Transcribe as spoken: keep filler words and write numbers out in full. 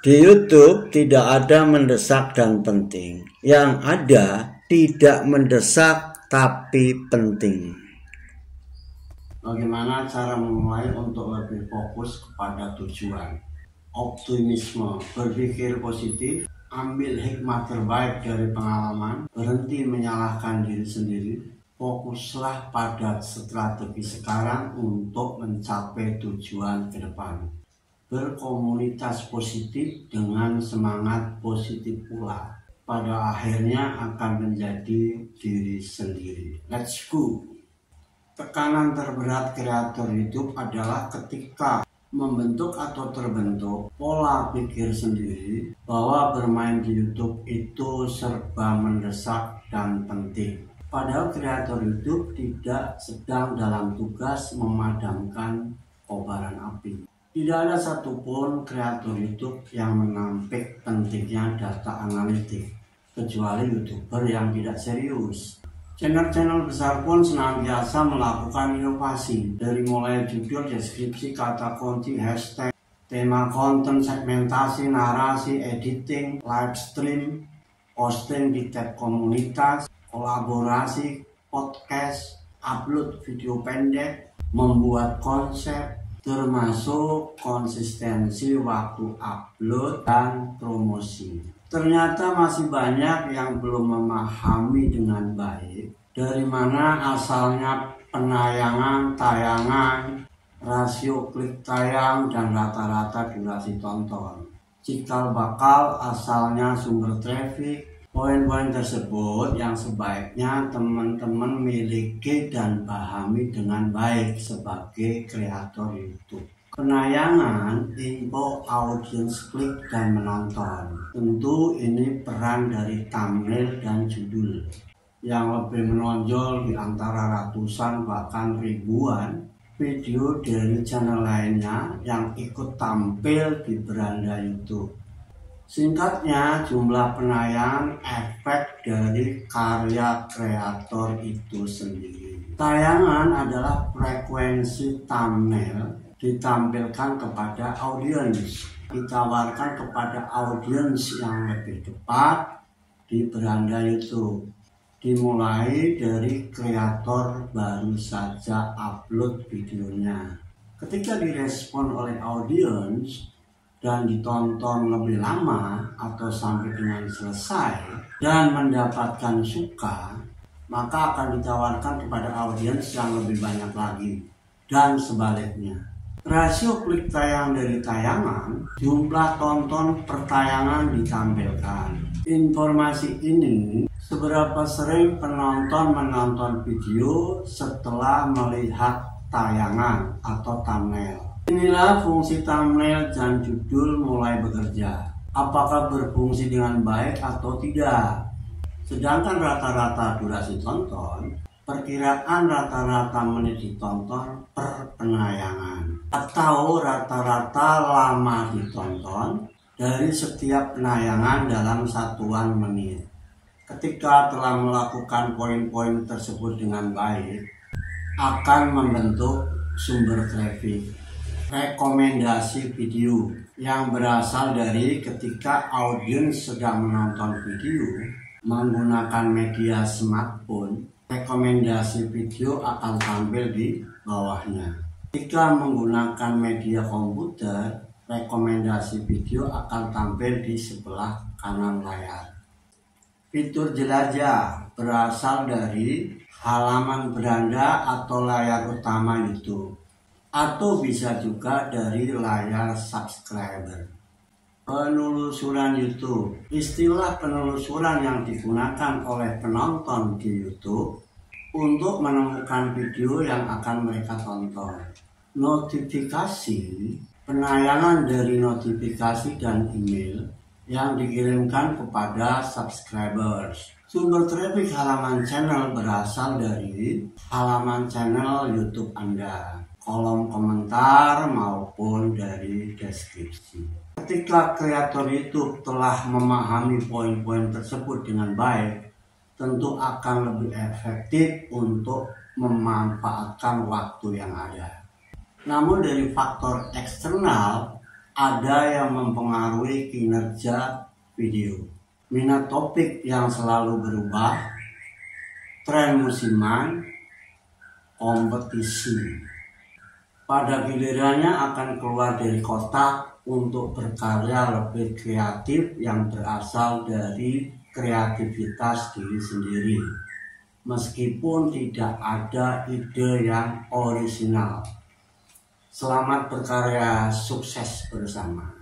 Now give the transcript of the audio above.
Di YouTube tidak ada mendesak dan penting. Yang ada tidak mendesak tapi penting. Bagaimana cara memulai untuk lebih fokus kepada tujuan? Optimisme, berpikir positif, ambil hikmah terbaik dari pengalaman, berhenti menyalahkan diri sendiri, fokuslah pada strategi sekarang untuk mencapai tujuan ke depan. Berkomunitas positif dengan semangat positif pula, pada akhirnya akan menjadi diri sendiri. Let's go! Tekanan terberat kreator YouTube adalah ketika membentuk atau terbentuk pola pikir sendiri bahwa bermain di YouTube itu serba mendesak dan penting. Padahal kreator YouTube tidak sedang dalam tugas memadamkan kobaran api. Tidak ada satupun kreator YouTube yang menampik pentingnya data analitik, kecuali YouTuber yang tidak serius. Channel-channel besar pun senantiasa melakukan inovasi, dari mulai judul, deskripsi, kata kunci, hashtag, tema konten, segmentasi, narasi, editing, live stream, posting di tab komunitas, kolaborasi, podcast, upload video pendek, membuat konsep, termasuk konsistensi waktu upload dan promosi. Ternyata masih banyak yang belum memahami dengan baik dari mana asalnya penayangan, tayangan, rasio klik tayang, dan rata-rata durasi tonton. Cikal bakal asalnya sumber traffic. Poin-poin tersebut yang sebaiknya teman-teman miliki dan pahami dengan baik sebagai kreator YouTube. Penayangan, info, audiens, klik, dan menonton. Tentu ini peran dari thumbnail dan judul. Yang lebih menonjol di antara ratusan bahkan ribuan video dari channel lainnya yang ikut tampil di beranda YouTube. Singkatnya, jumlah penayangan efek dari karya kreator itu sendiri. Tayangan adalah frekuensi thumbnail ditampilkan kepada audiens, ditawarkan kepada audiens yang lebih tepat di beranda YouTube. Dimulai dari kreator baru saja upload videonya. Ketika direspon oleh audiens dan ditonton lebih lama atau sampai dengan selesai dan mendapatkan suka, maka akan ditawarkan kepada audiens yang lebih banyak lagi, dan sebaliknya. Rasio klik tayang dari tayangan, jumlah tonton per tayangan ditampilkan. Informasi ini seberapa sering penonton menonton video setelah melihat tayangan atau thumbnail. Inilah fungsi thumbnail dan judul mulai bekerja. Apakah berfungsi dengan baik atau tidak? Sedangkan rata-rata durasi tonton, perkiraan rata-rata menit ditonton per penayangan, atau rata-rata lama ditonton dari setiap penayangan dalam satuan menit. Ketika telah melakukan poin-poin tersebut dengan baik, akan membentuk sumber traffic. Rekomendasi video yang berasal dari ketika audiens sedang menonton video menggunakan media smartphone, rekomendasi video akan tampil di bawahnya. Jika menggunakan media komputer, rekomendasi video akan tampil di sebelah kanan layar. Fitur jelajah berasal dari halaman beranda atau layar utama YouTube, atau bisa juga dari layar subscriber. Penelusuran YouTube, istilah penelusuran yang digunakan oleh penonton di YouTube untuk menemukan video yang akan mereka tonton. Notifikasi, penayangan dari notifikasi dan email yang dikirimkan kepada subscribers. Sumber traffic halaman channel berasal dari halaman channel YouTube Anda, kolom komentar maupun dari deskripsi. Ketika kreator YouTube telah memahami poin-poin tersebut dengan baik, tentu akan lebih efektif untuk memanfaatkan waktu yang ada. Namun dari faktor eksternal ada yang mempengaruhi kinerja video. Minat topik yang selalu berubah, tren musiman, kompetisi. Pada gilirannya akan keluar dari kotak untuk berkarya lebih kreatif yang berasal dari kreativitas diri sendiri, meskipun tidak ada ide yang orisinal. Selamat berkarya, sukses bersama.